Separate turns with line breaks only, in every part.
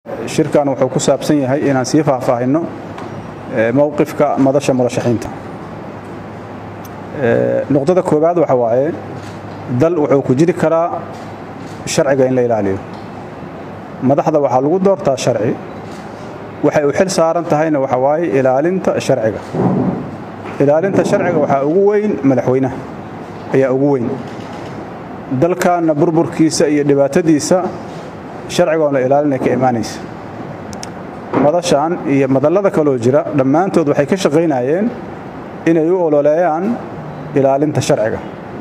shirkan wuxuu ku saabsan yahay inaan sii faahfaahino mowqifka madasha murashaxiinta. Nuqdada koobaad waxa waaye dal wuxuu ku jiri karaa sharciga in la ilaaliyo. Madaxda waxaa lagu doortaa sharci, waxay u xil saaran tahayna waxa waaye ilaalinta sharciga. Ilaalinta sharciga waxaa ugu weyn madaxweynaha ayaa ugu weyn. dalkaana burburkiisa iyo dhibaatadiisa sharciga oo la ilaalinay ka imaanaysa. madashan iyo madallada kaloo jira dhammaantood waxay ka shaqeynayeen inay u ololeeyaan ilaalinta sharciga.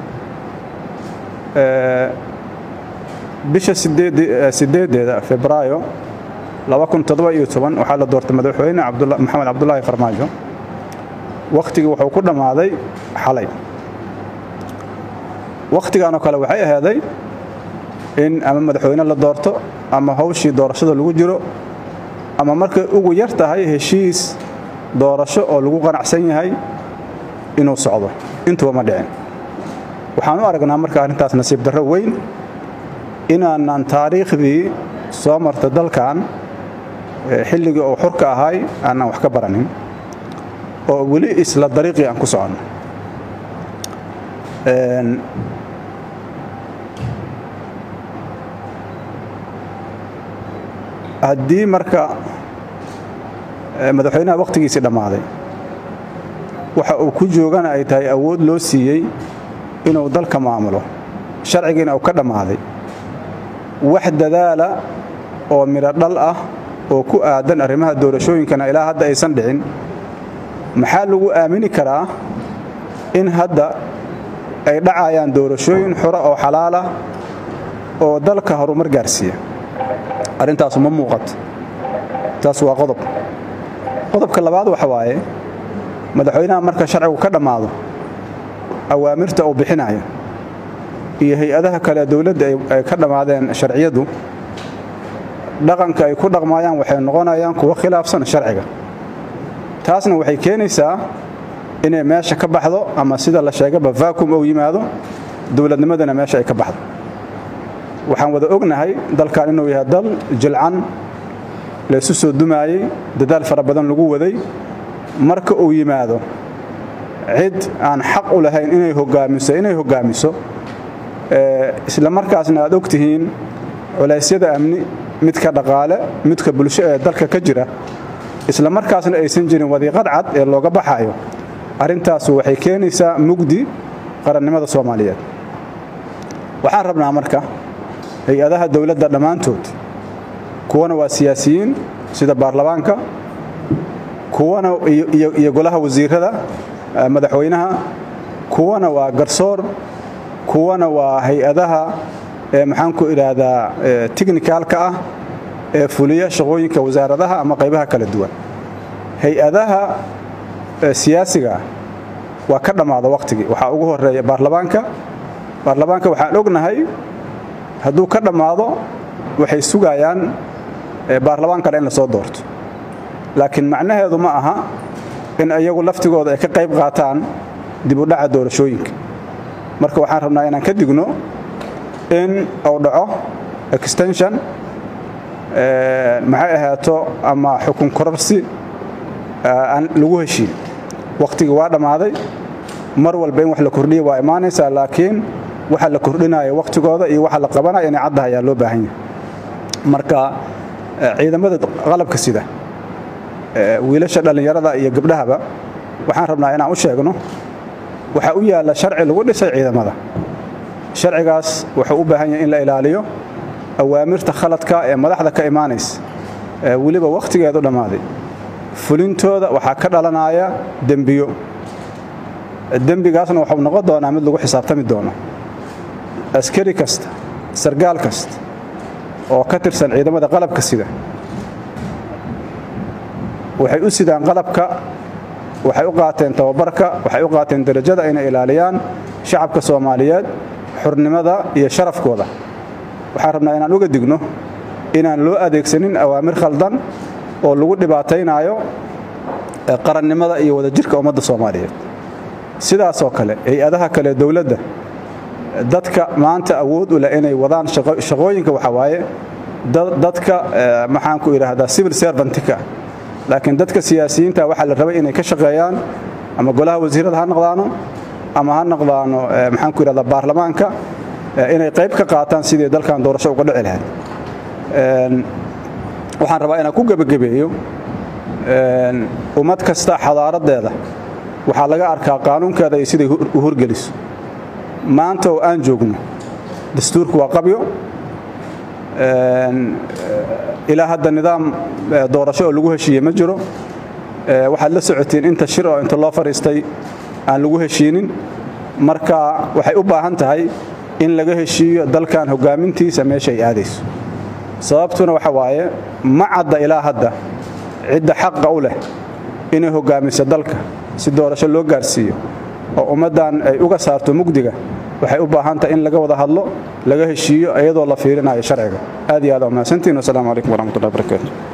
bisha 8 Febraayo 2017 waxaa la doortay madaxweyne Maxamed Cabdullaahi Farmaajo. waqtigii wuxuu ku dhamaaday xalay. waqtigan oo kale waxay ahaaday in ama madaxweyne la doorto ama hawshii doorashada lagu jiro ama markay ugu yar tahay heshiis doorasho oo lagu qanacsan yahay inuu socdo. intuba ma dhicin. waxaan u aragnaa marka arrintaas nasiib darro weyn inaanan taariikhdii soo marta dalkan xilligii uu xurka ahay aanan wax ka baranin oo weli isla dariiqii aan ku soconno. haddii marka madaxweynaha waqtigiisii dhammaaday waxa uu ku joogana ay tahay awood loo siiyey inuu dalka maamulo, sharcigiina uu ka dhammaaday, wax dadaala oo miro dhal ah oo ku aadan arrimaha doorashooyinkana ilaa hadda aysan dhicin, maxaa lagu aamini karaa in hadda ay dhacayaan doorashooyin xura oo xalaal ah oo dalka horumar gaarsiiya? arrintaas ma muuqato. taas waa qodob. qodobka labaad waxa waaye madaxweynaha marka sharcigu ka dhammaado awaamirta uu bixinayo iyo hay'adaha kale dawladda ay ka dhamaadeen sharciyadu dhaqanka ay ku dhaqmayaan waxay noqonayaan kuwa khilaafsan sharciga. taasna waxay keenaysaa inay meesha ka baxdo ama sida la sheegaba vacuum uu yimaado, dawladnimadana meesha ay ka baxdo. waxaan wada ognahay dalkan inuu yahay dal jilcan la isu soo dumaayay, dadaal fara badan lagu waday. marka uu yimaado cid aan xaq u lahayn inay hogaamiso isla markaasna aad ogtihiin culeysyada amni, midka dhaqaale, midka bulsho ee dalka ka jira, isla markaasna aysan jirin wadiiqad cad ee looga baxayo. arrintaas waxay keenaysaa mugdi qarannimada Soomaaliyeed. waxaan rabnaa marka hay'adaha dawladda dhammaantood, kuwana waa siyaasiyiin sida baarlamaanka, kuwana iyo golaha wasiirada, madaxweynaha, kuwana waa garsoor, kuwana waa hay'adaha maxaan ku iraahdaa technicalka ah ee fuliya shaqooyinka wasaaradaha ama qaybaha kala duwan. hay'adaha siyaasiga waa ka dhamaada waqtigii. waxaa ugu horeeya baarlamaanka waxaan ognahay hadduu ka dhammaado waxay sugayaan baarlamaankana in la soo doorto, laakiin macnaheedu ma aha in iyagu laftigooda ay ka qayb qaataan dib u dhaca doorashooyinka. marka waxaan rabnaa inaan ka digno in uu dhaco extension maxay ahaato ama xukun kororsi aan lagu heshiin. waqtigii waa dhammaaday. mar walba in wax la kordhiyo waa imaanaysaa, laakiin waxa la kordhinayo waqtigooda iyo waxa la qabanayo inay caddahay ayaa loo baahan yahay. marka ciidamada qalabka sida wiilasha dhalinyarada iyo gabdhahaba waxaan rabnaa inaan u sheegno waxa u yaala sharci lagu dhisay ciidamada. sharcigaas wuxuu u baahan yahay in la ilaaliyo awaamirta khaladka ee madaxda ka imaanaysa weliba waqtigeedu dhammaaday. fulintooda waxaa ka dhalanaya dembiyo. dembigaasna wuxuu noqon doonaa mid lagu xisaabtami doono. askari kasta, sargaal kasta oo ka tirsan ciidamada qalabka sida waxay u sidaan qalabka, waxay u qaateen tababarka, waxay u qaateen darajada inay ilaaliyaan shacabka Soomaaliyeed, xurnimada iyo sharafkooda. waxaan rabnaa inaan uga digno inaan loo adeegsanin awaamir khaldan oo lagu dhibaataynayo qarannimada iyo wadajirka ummadda Soomaaliyeed. sidaas oo kale hay'adaha kale dawladda dadka maanta awood u leh inay wadaan shaqooyinka waxa waaye dadka maxaan ku yiraahdaa civil servantka laakiin dadka siyaasiyiinta waxa la rabay inay ka shaqeeyaan ama golaha wasiirada ha noqdaano ama ha noqdaano maxaan ku yiraahdaa baarlamaanka inay qayb ka qaataan sidii dalkan doorasho uga dhici lahayd waxaan rabaa inaan ku gabagabeeyo ummad kasta xadaaradeeda waxa laga arkaa qaanuunkeeda iyo sidii u horgeliso maanta oo aan joogno dastuurku waa qabyo ilaa hadda nidaam doorasho oo lagu heshiiyey ma jiro waxaad la socotiin inta shir oo inta loo fariistay aan lagu heshiinin marka waxay u baahan tahay in laga heshiiyo dalkan hogaamintiisa meesha ay aadayso sababtuna waxa waaye ma cadda ilaa hadda cidda xaqa u leh inay hogaamiso dalka si doorasho loo gaarsiiyo oo ummadan ay uga saarto mugdiga waxay u baahan tahay in laga wada hadlo laga heshiiyo iyadoo la fiirinayo sharciga aad iyo aad u mahadsantiin. Assalaamu calaykum warahmatullahi wabarakaatuh.